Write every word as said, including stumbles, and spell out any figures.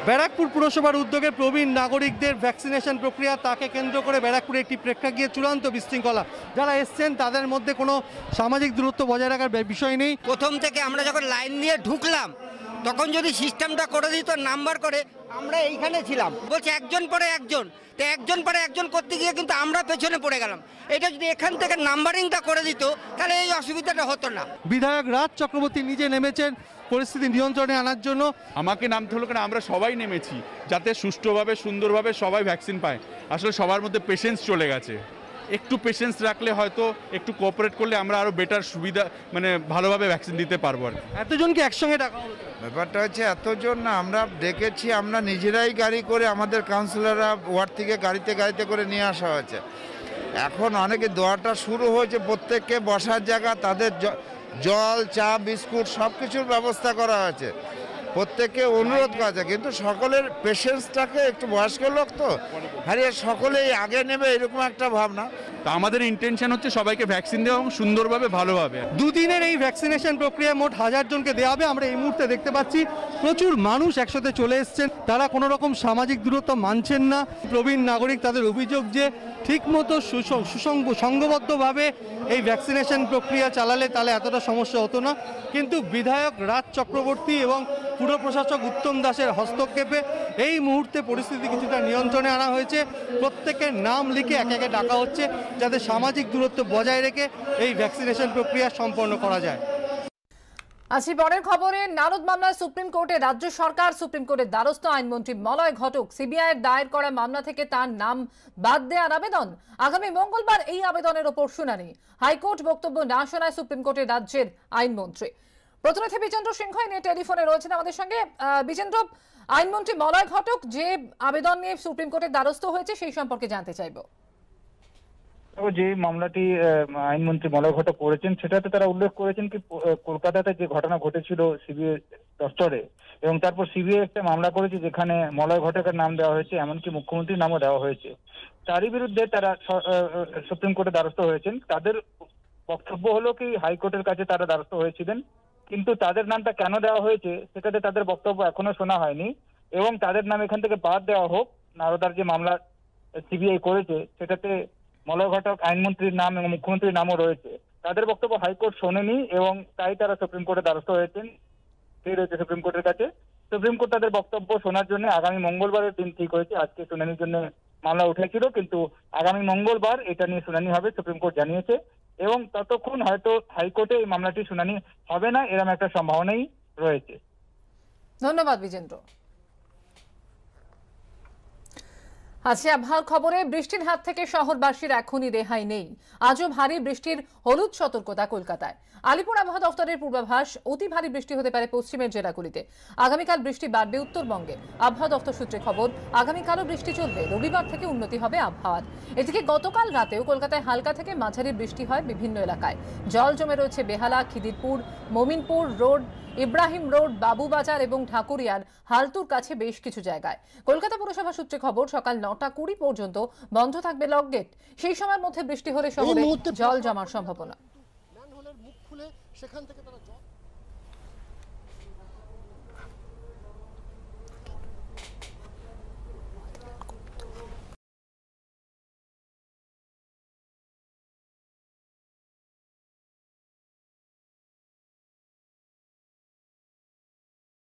ব্যারাকপুর পুরসভার উদ্যোগে প্রবীণ নাগরিকদের ভ্যাকসিনেশন প্রক্রিয়া তাকে কেন্দ্র করে ব্যারাকপুরে একটি প্রেক্ষাগৃহে চূড়ান্ত বিশৃঙ্খলা। যারা এসছেন তাদের মধ্যে কোনো সামাজিক দূরত্ব বজায় রাখার বিষয় নেই। প্রথম থেকে আমরা যখন লাইন নিয়ে ঢুকলাম তখন যদি সিস্টেমটা করে দিত নাম্বার করে, আমরা এইখানে ছিলাম, বলছে একজন পরে একজন, তো একজন পরে একজন করতে গিয়ে কিন্তু আমরা পেছনে পড়ে গেলাম। এটা যদি এখান থেকে নাম্বারিংটা করে দিত তাহলে এই অসুবিধাটা হতো না। বিধায়ক রাজ চক্রবর্তী নিজে নেমেছেন পরিস্থিতি নিয়ন্ত্রণে আনার জন্য। আমাকে নামতে হলো কারণ আমরা সবাই নেমেছি যাতে সুষ্ঠুভাবে সুন্দরভাবে সবাই ভ্যাকসিন পায়। আসলে সবার মধ্যে পেশেন্স চলে গেছে, একটু পেশেন্স রাখলে হয়তো একটু কোঅপারেট করলে আমরা আরও বেটার সুবিধা মানে ভালোভাবে ভ্যাকসিন দিতে পারবো। আর এতজনকে একসঙ্গে ডাকা হলো? ব্যাপারটা হচ্ছে এতজন না, আমরা ডেকেছি, আমরা নিজেরাই গাড়ি করে, আমাদের কাউন্সিলররা ওয়ার্ড থেকে গাড়িতে গাড়িতে করে নিয়ে আসা হয়েছে। এখন অনেকে দোয়াটা শুরু হয়েছে, প্রত্যেককে বসার জায়গা, তাদের জল চা বিস্কুট সব কিছুর ব্যবস্থা করা হয়েছে, প্রত্যেককে অনুরোধ করা আছে। কিন্তু সকলের পেশেন্সটাকে, একটু বয়স্ক লোক তো হারিয়ে সকলেই আগে নেবে এরকম একটা ভাবনা। তো আমাদের ইন্টেনশন হচ্ছে সবাইকে ভ্যাকসিন দেওয়া এবং সুন্দরভাবে ভালোভাবে। দুদিনের এই ভ্যাকসিনেশন প্রক্রিয়া মোট হাজার জনকে দেওয়া হবে। আমরা এই মুহূর্তে দেখতে পাচ্ছি প্রচুর মানুষ একসাথে চলে এসছেন, তারা কোনো রকম সামাজিক দূরত্ব মানছেন না। প্রবীণ নাগরিক তাদের অভিযোগ যে ঠিকমতো সুসংগ সংঘবদ্ধভাবে এই ভ্যাকসিনেশন প্রক্রিয়া চালালে তাহলে এতটা সমস্যা হতো না। কিন্তু বিধায়ক রাজ চক্রবর্তী এবং পুর প্রশাসক উত্তম দাসের হস্তক্ষেপে এই মুহূর্তে পরিস্থিতি কিছুটা নিয়ন্ত্রণে আনা হয়েছে। প্রত্যেকের নাম লিখে একে একে ডাকা হচ্ছে যাতে সামাজিক দূরত্ব বজায় রেখে এই ভ্যাকসিনেশন প্রক্রিয়া সম্পন্ন করা যায়। আসি পরের খবরে। নারদ মামলায় সুপ্রিম কোর্টে রাজ্য সরকার সুপ্রিম কোর্টের দ্বারস্থ আইনমন্ত্রী মলয় ঘটক। সিবিআইয়ের দায়ের করা মামলা থেকে তার নাম বাদ দেওয়ার আবেদন, আগামী মঙ্গলবার এই আবেদনের ওপর শুনানি। হাইকোর্ট বক্তব্য না শোনায় সুপ্রিম কোর্টের রাজ্যের আইনমন্ত্রী। প্রতিনিধি বিজেন্দ্র সিংহ নিয়ে টেলিফোনে রয়েছেন আমাদের সঙ্গে। বিজেন্দ্র, আইনমন্ত্রী মলয় ঘটক যে আবেদন নিয়ে সুপ্রিম কোর্টের দ্বারস্থ হয়েছে সেই সম্পর্কে জানতে চাইবো। যে মামলাটি আইনমন্ত্রী মলয় ঘটক করেছেন সেটাতে তারা উল্লেখ করেছেন কি কলকাতাতে যে ঘটনা ঘটেছিল সিবিআই দপ্তরে, এবং তারপর সিবিআই একটা মামলা করেছে যেখানে মলয় ঘটকের নাম দেওয়া হয়েছে, এমনকি মুখ্যমন্ত্রীর নামও দেওয়া হয়েছে। তারই বিরুদ্ধে তারা সুপ্রিম কোর্টে দ্বারস্থ হয়েছেন। তাদের বক্তব্য হলো কি হাইকোর্টের কাছে তারা দ্বারস্থ হয়েছিলেন, কিন্তু তাদের নামটা কেন দেওয়া হয়েছে সেটাতে তাদের বক্তব্য এখনো শোনা হয়নি, এবং তাদের নাম এখান থেকে বাদ দেওয়া হোক। নারদার যে মামলা সিবিআই করেছে সেটাতে মলয় ঘটক আইনমন্ত্রীর নাম এবং মুখ্যমন্ত্রীর নামও রয়েছে, তাদের বক্তব্য হাইকোর্ট শোনেনি এবং তাই তারা সুপ্রিম কোর্টে দ্বারস্থ হয়েছেন। সেই রয়েছে সুপ্রিম কোর্টের কাছে। সুপ্রিম কোর্ট তাদের বক্তব্য শোনার জন্য আগামী মঙ্গলবারের দিন ঠিক হয়েছে। আজকে শুনানির জন্য মামলা উঠেছিল, কিন্তু আগামী মঙ্গলবার এটা নিয়ে শুনানি হবে সুপ্রিম কোর্ট জানিয়েছে, এবং ততক্ষণ হয়তো হাইকোর্টে এই মামলাটি শুনানি হবে না, এরকম একটা সম্ভাবনাই রয়েছে। ধন্যবাদ বিজেন্দ্র। আজকে আবহাওয়ার খবরে, বৃষ্টির হাত থেকে শহরবাসীর এখনই রেহাই নেই। আজও ভারী বৃষ্টির হলুদ সতর্কতা কলকাতায়। আলিপুর আবহাওয়া দফতরের পূর্বাভাস, অতি ভারী বৃষ্টি হতে পারে পশ্চিমের জেলাগুলিতে। আগামীকাল বৃষ্টি বাড়বে উত্তরবঙ্গে। আবহাওয়া দফতর সূত্রে খবর, আগামীকালও বৃষ্টি চলবে, রবিবার থেকে উন্নতি হবে আবহাওয়ার। এদিকে গতকাল রাতেও কলকাতায় হালকা থেকে মাঝারি বৃষ্টি হয় বিভিন্ন এলাকায়। জল জমে রয়েছে বেহালা, খিদিরপুর, মমিনপুর রোড, ইব্রাহিম রোড, বাবুবাজার এবং ঢাকুরিয়ার হালতুর কাছে বেশ কিছু জায়গায়। কলকাতা পুরসভা সূত্রে খবর, সকাল নটা কুড়ি পর্যন্ত বন্ধ থাকবে লক গেট। সেই সময়ের মধ্যে বৃষ্টি হলে শহরে জল জমার সম্ভাবনা। মুখ খুলে সেখান থেকে তারা